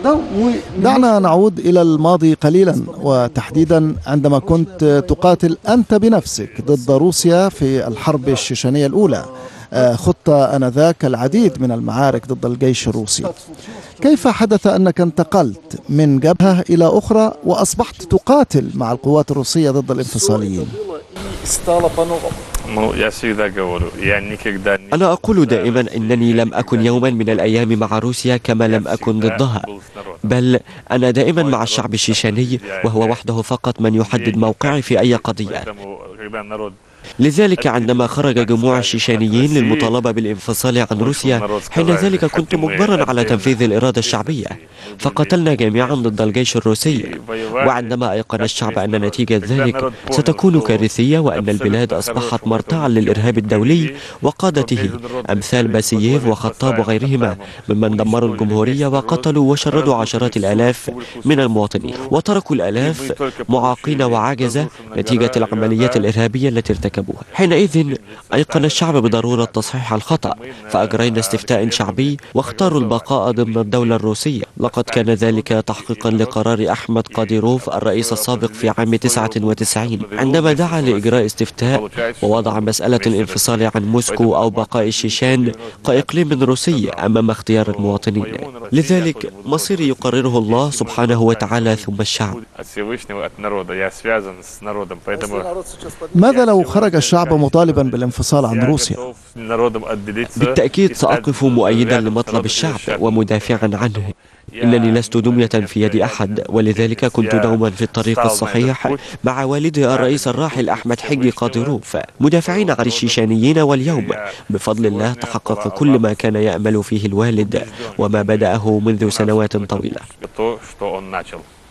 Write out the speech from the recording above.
دعنا نعود إلى الماضي قليلا، وتحديدا عندما كنت تقاتل أنت بنفسك ضد روسيا في الحرب الشيشانية الأولى. خضت آنذاك العديد من المعارك ضد الجيش الروسي. كيف حدث أنك انتقلت من جبهة إلى أخرى وأصبحت تقاتل مع القوات الروسية ضد الانفصاليين؟ أنا أقول دائما إنني لم أكن يوما من الأيام مع روسيا كما لم أكن ضدها، بل أنا دائما مع الشعب الشيشاني، وهو وحده فقط من يحدد موقعي في أي قضية. لذلك عندما خرج جموع الشيشانيين للمطالبة بالانفصال عن روسيا، حين ذلك كنت مجبرا على تنفيذ الإرادة الشعبية، فقتلنا جميعا ضد الجيش الروسي. وعندما أيقن الشعب أن نتيجة ذلك ستكون كارثية، وأن البلاد أصبحت مرتعا للإرهاب الدولي وقادته أمثال باسييف وخطاب وغيرهما، ممن دمروا الجمهورية وقتلوا وشردوا عشرات الآلاف من المواطنين، وتركوا الآلاف معاقين وعاجزة نتيجة العمليات الإرهابية التي ارتكبوها. حينئذ أيقن الشعب بضرورة تصحيح الخطأ، فأجرينا استفتاء شعبي واختاروا البقاء ضمن الدولة الروسية. لقد كان ذلك تحقيقا لقرار أحمد قاديروف الرئيس السابق في عام 99 عندما دعا لإجراء استفتاء ووضع مسألة الانفصال عن موسكو أو بقاء الشيشان كإقليم روسي أمام اختيار المواطنين. لذلك مصيري يقرره الله سبحانه وتعالى ثم الشعب. ماذا لو خرج الشعب مطالبا بالانفصال عن روسيا؟ بالتأكيد سأقف مؤيدا لمطلب الشعب ومدافعا عنه. إنني لست دمية في يد أحد، ولذلك كنت دوما في الطريق الصحيح مع والدي الرئيس الراحل أحمد حجي قاديروف مدافعين عن الشيشانيين، واليوم بفضل الله تحقق كل ما كان يأمل فيه الوالد وما بدأه منذ سنوات طويلة.